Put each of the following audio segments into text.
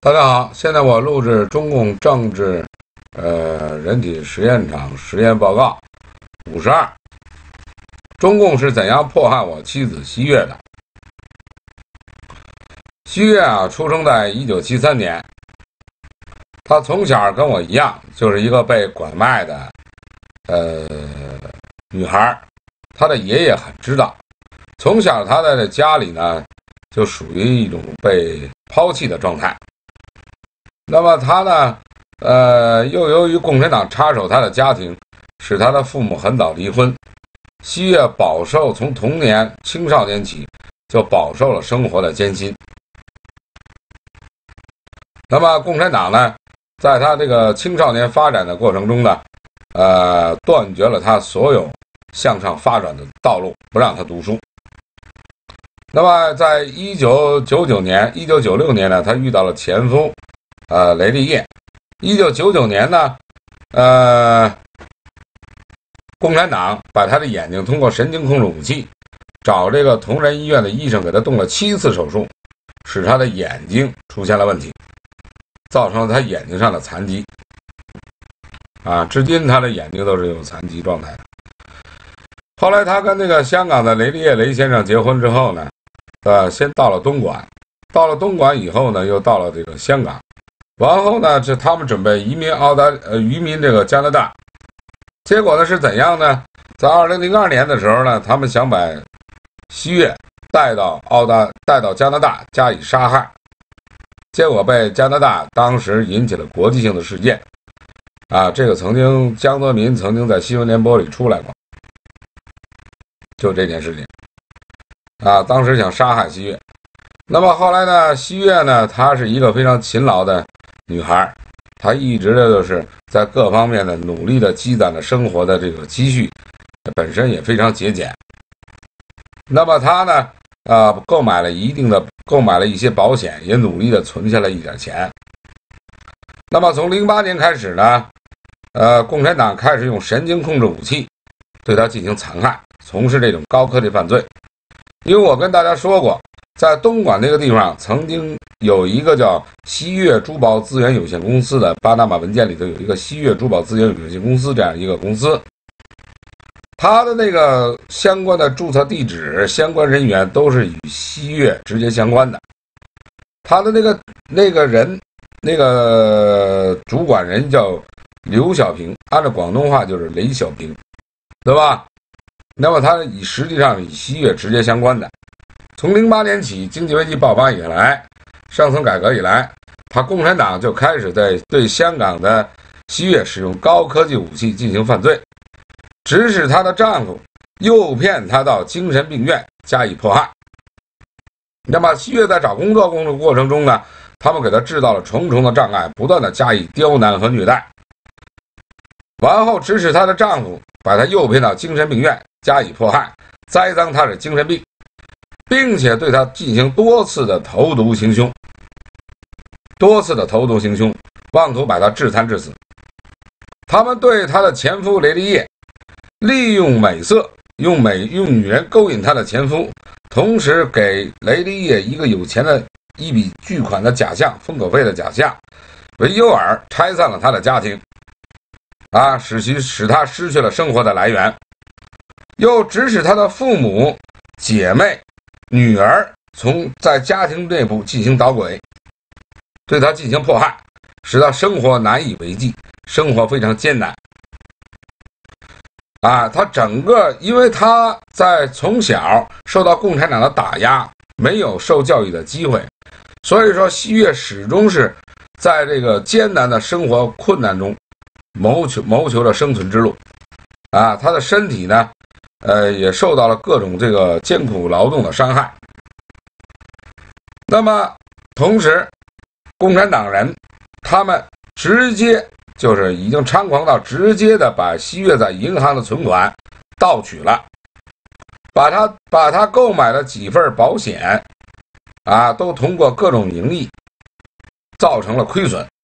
大家好，现在我录制中共政治人体实验场实验报告52。中共是怎样迫害我妻子西月的？西月出生在1973年，她从小跟我一样，就是一个被拐卖的女孩。她的爷爷很知道，从小她在家里呢，就属于一种被抛弃的状态。那么他呢，又由于共产党插手他的家庭，使他的父母很早离婚。西月从童年、青少年起就饱受了生活的艰辛。那么共产党呢，在他这个青少年发展的过程中呢，断绝了他所有向上发展的道路，不让他读书。那么在1996年呢，他遇到了前夫雷立业。1999年呢，共产党把他的眼睛通过神经控制武器，找这个同仁医院的医生给他动了7次手术，使他的眼睛出现了问题，造成了他眼睛上的残疾。至今他的眼睛都是有残疾状态的。后来他跟那个香港的雷立业雷先生结婚之后呢，先到了东莞，到了东莞以后呢，又到了这个香港。然后呢，他们准备移民这个加拿大。结果呢是怎样呢？在2002年的时候呢，他们想把西月带到加拿大加以杀害，结果被加拿大当时引起了国际性的事件。这个江泽民曾经在新闻联播里出来过，就这件事情。当时想杀害西月。那么后来呢，西月呢，她是一个非常勤劳的女孩，她一直的就是在各方面的努力的积攒了生活的这个积蓄，本身也非常节俭。那么她呢，购买了一些保险，也努力的存下了一点钱。那么从08年开始呢，共产党开始用神经控制武器对她进行残害，从事这种高科技犯罪。因为我跟大家说过，在东莞那个地方曾经有一个叫西月珠宝资源有限公司的，巴拿马文件里头有一个西月珠宝资源有限公司这样一个公司，它的那个相关的注册地址、相关人员都是与西月直接相关的。他的那个主管人叫刘小平，按照广东话就是雷小平，对吧？那么他实际上与西月直接相关的。从08年起，经济危机爆发以来，上层改革以来，共产党就开始在对香港的西月使用高科技武器进行犯罪，指使她的丈夫诱骗她到精神病院加以迫害。那么西月在找工作过程中呢，他们给她制造了重重的障碍，不断的加以刁难和虐待，完后指使她的丈夫把她诱骗到精神病院加以迫害，栽赃她是精神病，并且对她进行多次的投毒行凶，妄图把她致残致死。他们对她的前夫雷立业利用美色，用女人勾引她的前夫，同时给雷立业一个有钱的一笔巨款的假象，封口费的假象为诱饵，拆散了他的家庭，使他失去了生活的来源，又指使他的父母、姐妹、女儿在家庭内部进行捣鬼，对他进行迫害，使他生活难以为继，生活非常艰难。他因为他从小受到共产党的打压，没有受教育的机会，所以说西月始终是在这个艰难的生活困难中谋求着生存之路。他的身体呢，也受到了各种这个艰苦劳动的伤害。那么同时，共产党人他们直接就是已经猖狂到直接的把西月在银行的存款盗取了，把他购买了几份保险都通过各种名义造成了亏损，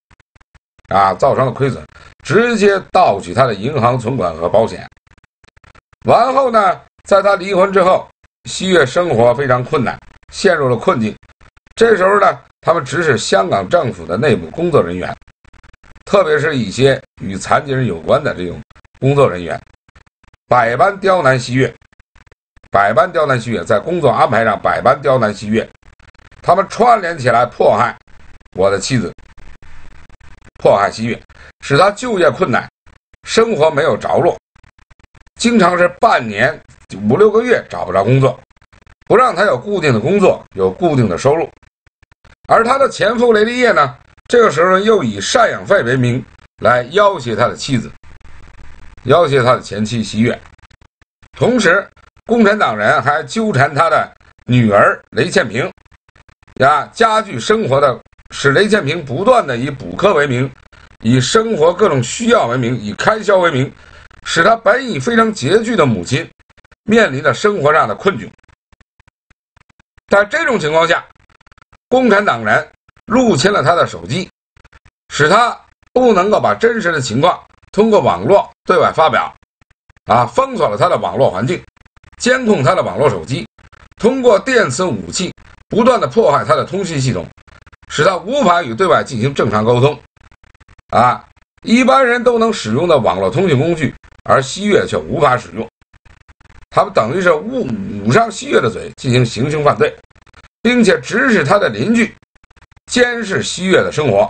直接盗取他的银行存款和保险。完后呢，在他离婚之后，西月生活非常困难，陷入了困境。这时候呢， 他们指使香港政府的内部工作人员，特别是一些与残疾人有关的这种工作人员，百般刁难西岳，在工作安排上百般刁难西岳，他们串联起来迫害我的妻子，迫害西岳，使他就业困难，生活没有着落，经常是半年5、6个月找不着工作，不让他有固定的工作，有固定的收入。而他的前夫雷立业呢，这个时候又以赡养费为名来要挟他的妻子，要挟他的前妻西岳。同时共产党人还纠缠他的女儿雷倩萍，加剧生活的，使雷倩萍不断的以补课为名，以生活各种需要为名，以开销为名，使他本已非常拮据的母亲面临着生活上的困窘。在这种情况下，共产党人入侵了他的手机，使他不能够把真实的情况通过网络对外发表，封锁了他的网络环境，监控他的网络手机，通过电磁武器不断的迫害他的通信系统，使他无法与对外进行正常沟通。一般人都能使用的网络通讯工具，而西岳却无法使用。他们等于是捂上西岳的嘴进行行凶犯罪，并且指使他的邻居监视西岳的生活。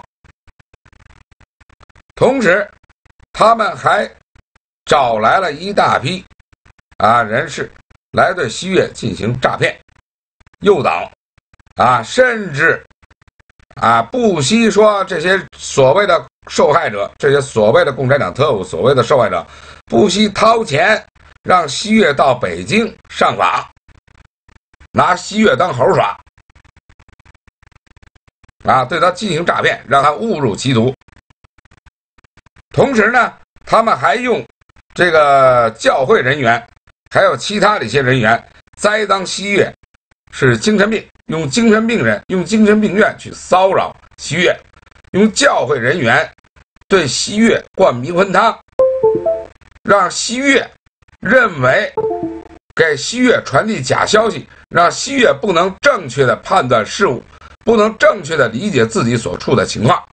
同时他们还找来了一大批人士来对西岳进行诈骗诱导，甚至不惜说这些所谓的受害者，这些所谓的共产党特务，所谓的受害者，不惜掏钱让西岳到北京上访，拿西岳当猴耍，对他进行诈骗，让他误入歧途。同时呢，他们还用这个教会人员还有其他的一些人员栽赃西岳是精神病，用精神病院去骚扰西岳，用教会人员对西岳灌迷魂汤，让西岳认为给西岳传递假消息，让西岳不能正确的判断事物，不能正确的理解自己所处的情况。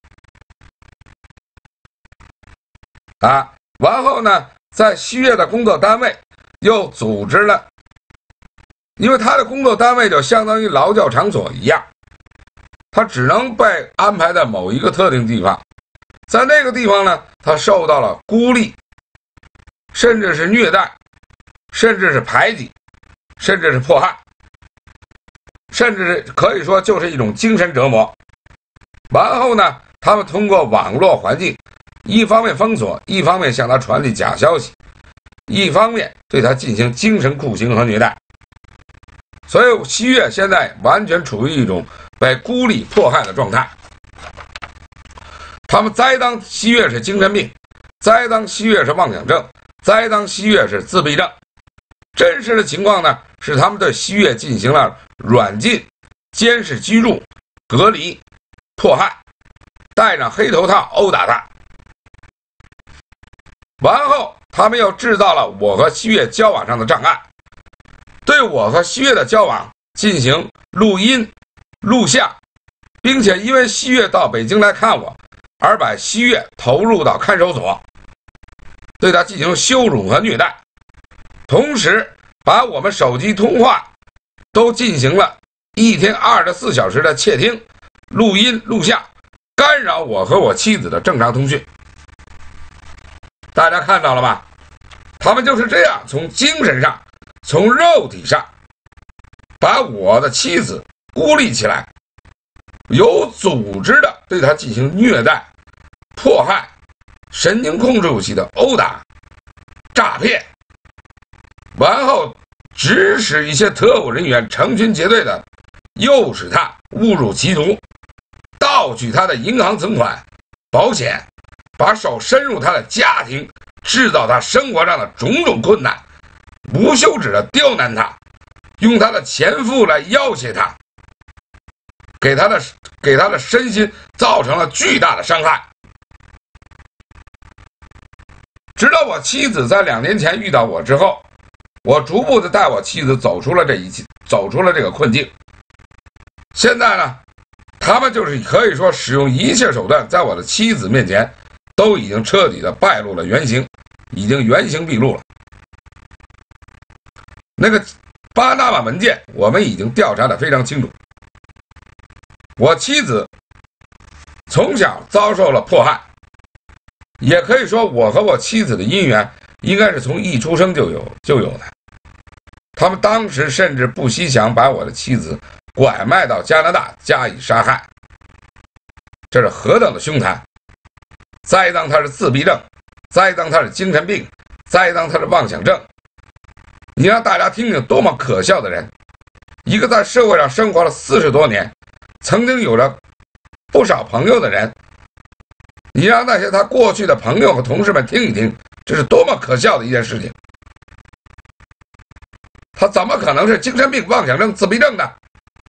完后呢，在西岳的工作单位又组织了，因为他的工作单位就相当于劳教场所一样，他只能被安排在某一个特定地方，在那个地方呢，他受到了孤立，甚至是虐待，甚至是排挤，甚至是迫害，甚至是可以说就是一种精神折磨。完后呢，他们通过网络环境，一方面封锁，一方面向他传递假消息，一方面对他进行精神酷刑和虐待。所以西岳现在完全处于一种被孤立迫害的状态。他们栽赃西岳是精神病，栽赃西岳是妄想症，栽赃西岳是自闭症。真实的情况呢，是他们对西岳进行了软禁、监视居住、隔离、迫害，戴上黑头套殴打他。完后他们又制造了我和西岳交往上的障碍，对我和西岳的交往进行录音录像，并且因为西岳到北京来看我，而把西岳投入到看守所，对他进行羞辱和虐待，同时把我们手机通话都进行了一天24小时的窃听、录音录像，干扰我和我妻子的正常通讯。大家看到了吧？他们就是这样从精神上、从肉体上把我的妻子孤立起来，有组织的对他进行虐待、迫害、神经控制武器的殴打、诈骗，完后指使一些特务人员成群结队的诱使他误入歧途，盗取他的银行存款、保险，把手伸入他的家庭，制造他生活上的种种困难，无休止的刁难他，用他的前夫来要挟他，给他的身心造成了巨大的伤害。直到我妻子在2年前遇到我之后，我逐步的带我妻子走出了这个困境。现在呢， 他们就是可以说使用一切手段，在我的妻子面前都已经彻底的败露了原形，已经原形毕露了。那个巴拿马文件我们已经调查得非常清楚，我妻子从小遭受了迫害，也可以说我和我妻子的姻缘应该是从一出生就有的。他们当时甚至不惜想把我的妻子拐卖到加拿大加以杀害，这是何等的凶残！栽赃他是自闭症，栽赃他是精神病，栽赃他是妄想症。你让大家听听多么可笑的人，一个在社会上生活了40多年，曾经有着不少朋友的人，你让那些他过去的朋友和同事们听一听，这是多么可笑的一件事情。他怎么可能是精神病、妄想症、自闭症呢？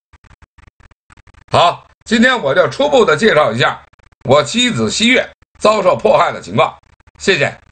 好，今天我就初步的介绍一下我妻子西月遭受迫害的情况，谢谢。